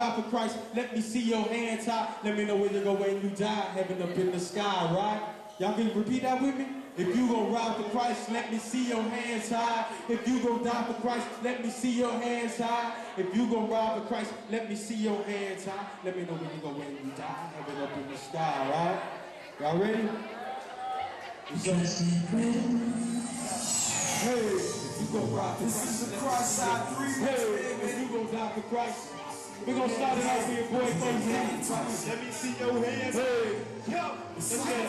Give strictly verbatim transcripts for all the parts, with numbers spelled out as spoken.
For Christ, let me see your hands high. Let me know where you go when you die. Heaven up in the sky, right? Y'all can repeat that with me? If you gon' ride for Christ, let me see your hands high. If you gon' die for Christ, let me see your hands high. If you gon' ride for Christ, let me see your hands high. Let me know where you go when you die. Heaven up in the sky, right? Y'all ready? Hey, if you gon' ride for Christ, this is the cross side three. Hey, if you gon' die for Christ. We're gonna start it off with your boy Fynish Lyne. Let me see your hands. Hey, yo, let's get it.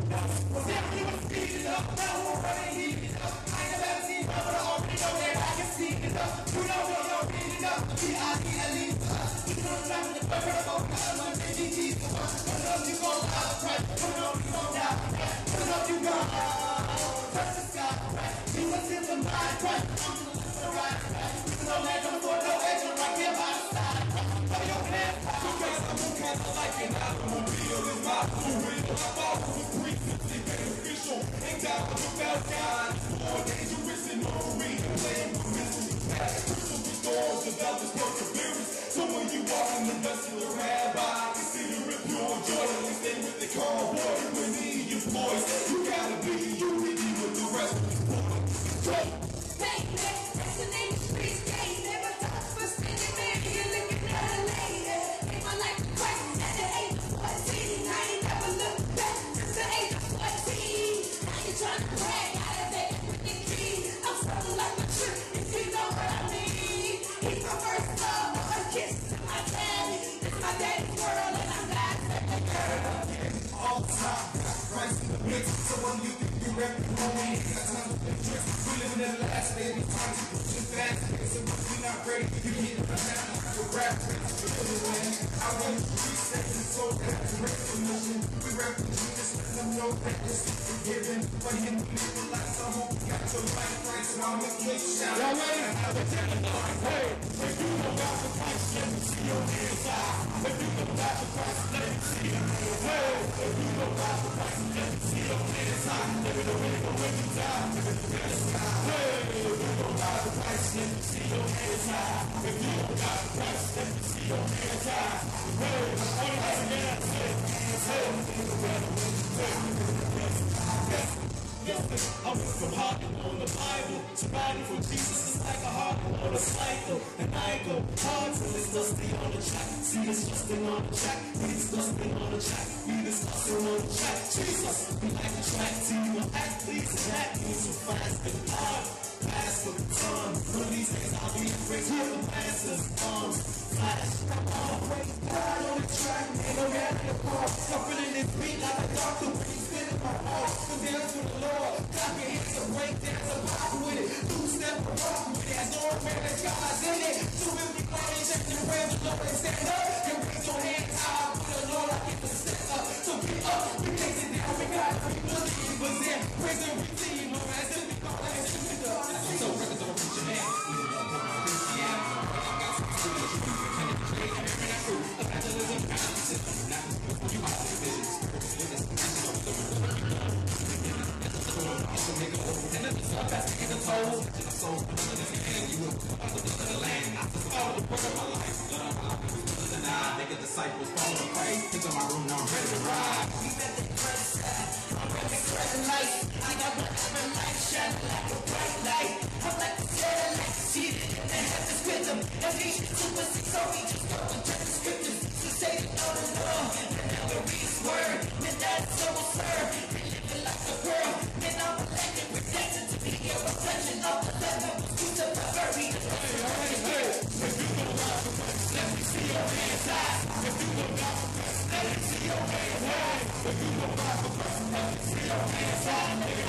So when you walk in the vessel of rabbi, consider it pure joy. And stay with the cowboy when he is boys. You gotta be unity with the rest of the boys. Hey, that's the name of street game. Never thought for spinning, man. You're looking at a lady. In my life, Christ at the age of fourteen. I ain't never looked back since the age of fourteen. Now you're trying to brag out of that with the key. I'm something like a trip, if you know what I mean. He's my first love, a kiss to my daddy. It's my daddy's world, and I'm glad that the girl. All the time, Christ in the mix. So when you think you're rapping, no one ain't got time to play tricks. We living in the last day, we time to push it fast. So if we're not ready, you get it down. We're rapping, we're winning. I want to reset and so that to recognition. We rapping Jesus, let them know that this is forgiven. But him, we live a life, so I hope you got your life right. So I'll make you shout. Y'all ready? Hey, if you don't got the Christ, let me see your hands high. If you don't got the Christ, let me see your hands high. If you don't got the Christ, let me see your hands high. Let me know where you go when you die. Hey, if you don't got the Christ, let me see your hands high. If you don't got the Christ, let me see your hands high. Hey, all you have to get out, say, say, I went from harping on the Bible to writing for Jesus. It's like a heart on a cycle. And I go hard till it's dusty on the track. See this dusting on the track. We disgusting on the track. We disgusting on the track. Jesus, we like the track team of athletes, and that means we're fast and hard. Pass the baton. One of these days I'll be a great with the master's arms. Flash, I'm always proud on the track. Ain't no rat in the car. I'm feeling this beat like a doctor when he's spinning my heart. Come down to the Lord. Clap your hands and break dance and rock with it. Two step and rock with it. As Lord, man, there's God's in it. So if you play and check your prayer, the Lord and stand up. And raise your hands high with the Lord. I get to step up. So get up. We take it down. We got it. We believers in. Praise and receive. No rest in the car. So records over your man. Even though I'm on this, yeah. I got some tools. You can penetrate. I'm in that fruit. Evangelism. Evangelism. Not just for you. I have visions. Spiritual witness. And then the sun that's taking the toll. To the soul, another this man, you will come out of the land. I just follow the word of my life. Let our life be better than I. Make a disciples follow the Christ. Think of my room, now I'm ready to ride. We got the front side. I'm ready to spread the light. I got whatever light shining like a bright light. I'm like the satellite, seated in the heavens with them. Ephesians two and six, so we just go and check the scriptures. To say the Lord is love, and never read his word. And that's so absurd. We living like a girl. And I'm elected, protected to be a reflection of the level. Who's the very hey, hey, hey. If you don't got the Christ, let me see your hands high. If you don't got the Christ, let me see your hands high. If you don't got the Christ, let me see your hands high. Hey,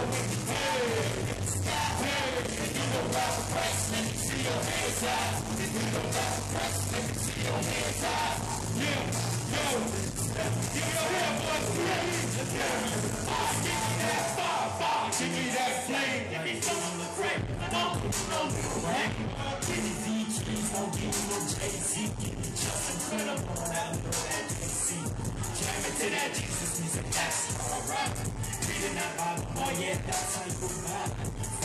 if you don't got the Christ, let me see your hands high. If you don't got the Christ, let me see your hands high. Yeah, yo, give me your hand, boys, please. Let's go. Ah, give me that fire, fire. Give me that flame. Give me some of the crack. Don't do no black. Give me D Gs, don't give me no J C. Give me just incredible. Now look at J C. Jam it to that Jesus music, that's alright. Reading that Bible, oh yeah, that's how you ride.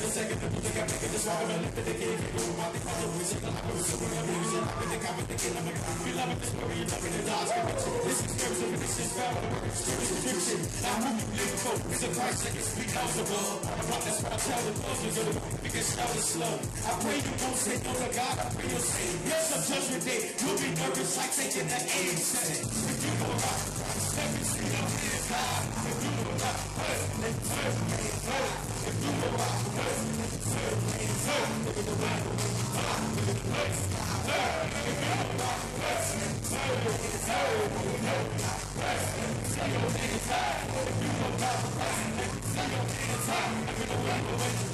the second, the music I make it just walk on the lip of the kid. You know about the color, we say the opera, so we're gonna lose it. I'm in the comment, the kid, I'm a guy. We love it, this story, you love it, the dogs conviction. This is spiritual, this is family, work, spiritual Egyptian. Now who you live for? It's a Christ that can speak out the blood. About this what I tell the close, you're gonna be biggest shout is slow. I pray you don't say no to God, I pray you'll say yes on judgment day. You'll be nervous like taking that aim setting. If you know about Christ, let me see your hands high. If you know about Christ, let me serve me high. If you know about Christ, let me serve me high. Look at the Bible, look at the place. If you know about Christ, let me serve me high. If you know about Christ, let me see your hands high. If you know about Christ, let me see your hands high. If you know about Christ,